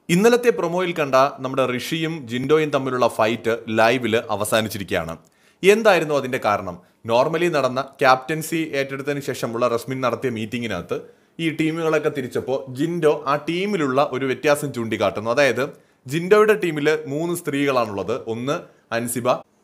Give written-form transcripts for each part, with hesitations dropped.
ഇന്നലത്തെ പ്രൊമോയിൽ കണ്ട നമ്മുടെ ഋഷിയും ജിൻഡോയും തമ്മിലുള്ള ഫൈറ്റ് ലൈവില് അവസാനിച്ചിരിക്കുകയാണ്. എന്തായിരുന്നു അതിന്റെ കാരണം? നോർമലി നടന്ന ക്യാപ്റ്റൻസി ഏറ്റെടുത്തതിന് ശേഷമുള്ള റസ്മിൻ നടത്തിയ മീറ്റിങ്ങിനകത്ത് ഈ ടീമുകളൊക്കെ തിരിച്ചപ്പോൾ ജിൻഡോ ആ ടീമിലുള്ള ഒരു വ്യത്യാസം ചൂണ്ടിക്കാട്ടുന്നു. അതായത് ജിൻഡോയുടെ ടീമിൽ 3 സ്ത്രീകളാണുള്ളത്. 1 അൻസിബ,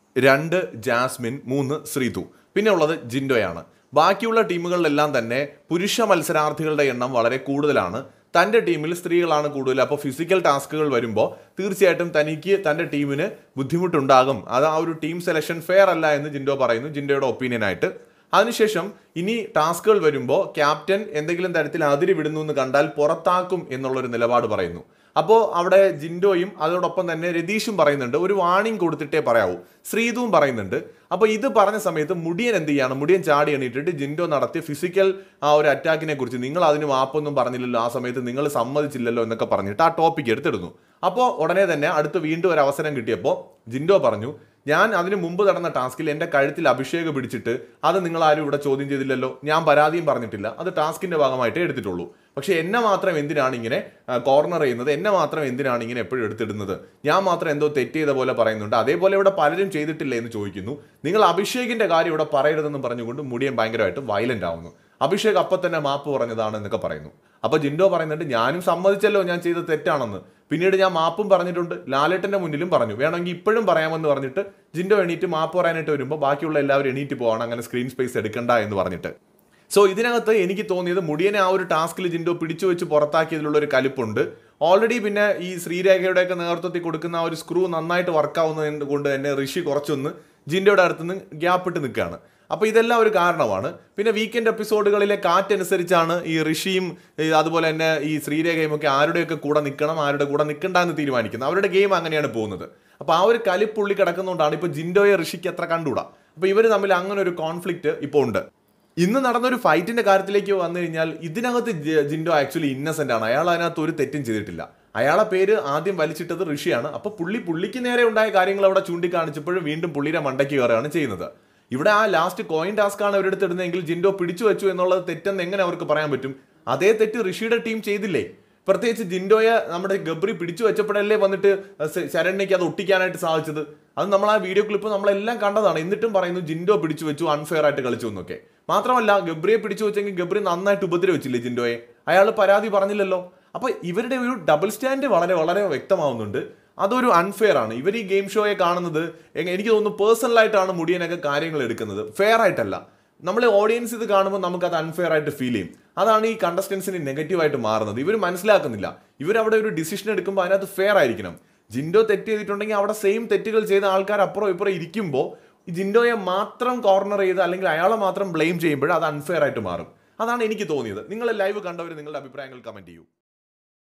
2 ജാസ്മിൻ, 3 ശ്രീതു. പിന്നെ ഉള്ളത് ജിൻഡോയാണ്. ബാക്കിയുള്ള ടീമുകളിലെല്ലാം തന്നെ പുരുഷ മത്സരാർത്ഥികളുടെ എണ്ണം വളരെ കൂടുതലാണ്. തൻ്റെ ടീമിൽ സ്ത്രീകളാണ് കൂടുതൽ. അപ്പോൾ ഫിസിക്കൽ ടാസ്കുകൾ വരുമ്പോൾ തീർച്ചയായിട്ടും തനിക്ക് തൻ്റെ ടീമിന് ബുദ്ധിമുട്ടുണ്ടാകും. അത് ആ ഒരു ടീം സെലക്ഷൻ ഫെയർ അല്ല എന്ന് ജിൻഡോ പറയുന്നു, ജിൻഡോയുടെ ഒപ്പീനിയനായിട്ട്. അതിനുശേഷം ഇനി ടാസ്കുകൾ വരുമ്പോൾ ക്യാപ്റ്റൻ എന്തെങ്കിലും തരത്തിൽ അതിരി വിടുന്നു എന്ന് കണ്ടാൽ പുറത്താക്കും എന്നുള്ളൊരു നിലപാട് പറയുന്നു. അപ്പോൾ അവിടെ ജിൻഡോയും അതോടൊപ്പം തന്നെ രതീഷും പറയുന്നുണ്ട്, ഒരു വാണിംഗ് കൊടുത്തിട്ടേ പറയാവൂ. ശ്രീതുവും പറയുന്നുണ്ട്. അപ്പോൾ ഇത് പറഞ്ഞ സമയത്ത് മുടിയൻ എന്ത് ചെയ്യാണ്? മുടിയൻ ചാടി എണീറ്റിട്ട് ജിൻഡോ നടത്തിയ ഫിസിക്കൽ ആ ഒരു അറ്റാക്കിനെ കുറിച്ച് നിങ്ങൾ അതിന് മാപ്പൊന്നും പറഞ്ഞില്ലല്ലോ, ആ സമയത്ത് നിങ്ങൾ സമ്മതിച്ചില്ലല്ലോ എന്നൊക്കെ പറഞ്ഞിട്ട് ആ ടോപ്പിക് എടുത്തിടുന്നു. അപ്പോൾ ഉടനെ തന്നെ അടുത്ത് വീണ്ടും ഒരു അവസരം കിട്ടിയപ്പോൾ ജിൻഡോ പറഞ്ഞു, ഞാൻ അതിന് മുമ്പ് നടന്ന ടാസ്കിൽ എൻ്റെ കഴുത്തിൽ അഭിഷേകം പിടിച്ചിട്ട് അത് നിങ്ങൾ ആരും ഇവിടെ ചോദ്യം ചെയ്തില്ലല്ലോ, ഞാൻ പരാതിയും പറഞ്ഞിട്ടില്ല, അത് ടാസ്കിന്റെ ഭാഗമായിട്ടേ എടുത്തിട്ടുള്ളൂ. പക്ഷെ എന്നെ മാത്രം എന്തിനാണ് ഇങ്ങനെ കോർണർ ചെയ്യുന്നത്? എന്നെ മാത്രം എന്തിനാണ് ഇങ്ങനെ എപ്പോഴും എടുത്തിടുന്നത്? ഞാൻ മാത്രം എന്തോ തെറ്റ് ചെയ്ത പോലെ പറയുന്നുണ്ട്, അതേപോലെ ഇവിടെ പലരും ചെയ്തിട്ടില്ല എന്ന് ചോദിക്കുന്നു. നിങ്ങൾ അഭിഷേകിന്റെ കാര്യം ഇവിടെ പറയരുതെന്ന് പറഞ്ഞുകൊണ്ട് മുടിയൻ ഭയങ്കരമായിട്ട് വയലന്റ് ആവുന്നു. അഭിഷേക് അപ്പം തന്നെ മാപ്പ് പറഞ്ഞതാണ് എന്നൊക്കെ പറയുന്നു. അപ്പോൾ ജിൻഡോ പറയുന്നുണ്ട്, ഞാനും സമ്മതിച്ചല്ലോ ഞാൻ ചെയ്ത തെറ്റാണെന്ന്. പിന്നീട് ഞാൻ മാപ്പും പറഞ്ഞിട്ടുണ്ട്, ലാലേട്ടന്റെ മുന്നിലും പറഞ്ഞു, വേണമെങ്കിൽ ഇപ്പോഴും പറയാമെന്ന് പറഞ്ഞിട്ട് ജിൻഡോ എണീറ്റ് മാപ്പ് പറയാനായിട്ട് വരുമ്പോൾ ബാക്കിയുള്ള എല്ലാവരും എണീറ്റ് പോവാണ്, അങ്ങനെ സ്ക്രീൻ സ്പേസ് എടുക്കണ്ട എന്ന് പറഞ്ഞിട്ട്. സോ ഇതിനകത്ത് എനിക്ക് തോന്നിയത് മുടിയനെ ആ ഒരു ടാസ്കിൽ ജിൻഡോ പിടിച്ചു വെച്ച് പുറത്താക്കിയതിലുള്ള ഒരു കലിപ്പുണ്ട്. ഓൾറെഡി പിന്നെ ഈ ശ്രീരേഖയുടെയൊക്കെ നേതൃത്വത്തിൽ കൊടുക്കുന്ന ആ ഒരു സ്ക്രൂ നന്നായിട്ട് വർക്കാവുന്നത് കൊണ്ട് തന്നെ ഋഷി കുറച്ചൊന്ന് ജിൻഡോയുടെ അടുത്തുനിന്ന് ഗ്യാപ്പിട്ട് നിൽക്കുകയാണ്. അപ്പോൾ ഇതെല്ലാം ഒരു കാരണമാണ്. പിന്നെ വീക്കെൻഡ് എപ്പിസോഡുകളിലെ കാറ്റനുസരിച്ചാണ് ഈ ഋഷിയും അതുപോലെ തന്നെ ഈ ശ്രീരേഖയും ഒക്കെ ആരുടെയൊക്കെ കൂടെ നിൽക്കണം, ആരുടെ കൂടെ നിൽക്കണ്ട എന്ന് തീരുമാനിക്കുന്നത്. അവരുടെ ഗെയിം അങ്ങനെയാണ് പോകുന്നത്. അപ്പോൾ ആ ഒരു കലിപ്പുള്ളി കിടക്കുന്നതുകൊണ്ടാണ് ഇപ്പോൾ ജിൻഡോയെ ഋഷിക്ക് അത്ര കണ്ടുകൂടാ. അപ്പോൾ ഇവർ തമ്മിൽ അങ്ങനെ ഒരു കോൺഫ്ലിക്റ്റ് ഇപ്പോൾ ഉണ്ട്. ഇന്ന് നടന്നൊരു ഫൈറ്റിന്റെ കാര്യത്തിലേക്ക് വന്നു കഴിഞ്ഞാൽ ഇതിനകത്ത് ജിൻഡോ ആക്ച്വലി ഇന്നസെന്റ് ആണ്. അയാൾ അതിനകത്ത് ഒരു തെറ്റും ചെയ്തിട്ടില്ല. അയാളെ പേര് ആദ്യം വലിച്ചിട്ടത് ഋഷിയാണ്. അപ്പോൾ പുള്ളിക്ക് നേരെ ഉണ്ടായ കാര്യങ്ങൾ അവിടെ ചൂണ്ടിക്കാണിച്ചപ്പോഴും വീണ്ടും പുള്ളിയുടെ മണ്ടയ്ക്ക് കയറുകയാണ് ചെയ്യുന്നത്. ഇവിടെ ആ ലാസ്റ്റ് കോയിൻ ടാസ്ക് ആണ് അവരെടുത്തിടുന്നതെങ്കിൽ ജിൻഡോ പിടിച്ചു വെച്ചു എന്നുള്ളത് തെറ്റെന്ന് എങ്ങനെ അവർക്ക് പറയാൻ പറ്റും? അതേ തെറ്റ് ഋഷിയുടെ ടീം ചെയ്തില്ലേ? പ്രത്യേകിച്ച് ജിൻഡോയെ നമ്മുടെ ഗബ്രി പിടിച്ചു വെച്ചപ്പോഴല്ലേ വന്നിട്ട് ശരണ്യയ്ക്ക് അത് ഒട്ടിക്കാനായിട്ട് സാധിച്ചത്. അത് നമ്മൾ ആ വീഡിയോ ക്ലിപ്പ് നമ്മളെല്ലാം കണ്ടതാണ്. എന്നിട്ടും പറയുന്നു ജിൻഡോ പിടിച്ചു വെച്ചു, അൺഫെയർ ആയിട്ട് കളിച്ചു എന്നൊക്കെ. മാത്രമല്ല ഗബ്രിയെ പിടിച്ചു വെച്ചെങ്കിൽ ഗബ്രി നന്നായിട്ട് ഉപദ്രവിച്ചില്ലേ ജിൻഡോയെ? അയാൾ പരാതി പറഞ്ഞില്ലല്ലോ. അപ്പൊ ഇവരുടെ ഒരു ഡബിൾ സ്റ്റാൻഡ് വളരെ വളരെ വ്യക്തമാവുന്നുണ്ട്. അതൊരു അൺഫെയർ ആണ്. ഇവർ ഈ ഗെയിം ഷോയെ കാണുന്നത് എനിക്ക് തോന്നുന്നു പേഴ്സണലായിട്ടാണ് മുടിയനൊക്കെ കാര്യങ്ങൾ എടുക്കുന്നത്, ഫെയർ ആയിട്ടല്ല. നമ്മൾ ഓഡിയൻസ് ഇത് കാണുമ്പോൾ നമുക്ക് അത് അൺഫെയർ ആയിട്ട് ഫീൽ ചെയ്യും. അതാണ് ഈ കണ്ടസ്റ്റൻസിന് നെഗറ്റീവായിട്ട് മാറുന്നത്. ഇവർ മനസ്സിലാക്കുന്നില്ല. ഇവരവിടെ ഒരു ഡിസിഷൻ എടുക്കുമ്പോൾ അതിനകത്ത് ഫെയർ ആയിരിക്കണം. ജിൻഡോ തെറ്റ് ചെയ്തിട്ടുണ്ടെങ്കിൽ അവിടെ സെയിം തെറ്റുകൾ ചെയ്ത ആൾക്കാർ അപ്പുറം ഇപ്പുറം ഇരിക്കുമ്പോൾ ജിൻഡോയെ മാത്രം കോർണർ ചെയ്ത് അല്ലെങ്കിൽ അയാളെ മാത്രം ബ്ലെയിം ചെയ്യുമ്പോൾ അത് അൺഫെയർ ആയിട്ട് മാറും. അതാണ് എനിക്ക് തോന്നിയത്. നിങ്ങൾ ലൈവ് കണ്ടവർ നിങ്ങളുടെ അഭിപ്രായങ്ങൾ കമന്റ് ചെയ്യൂ.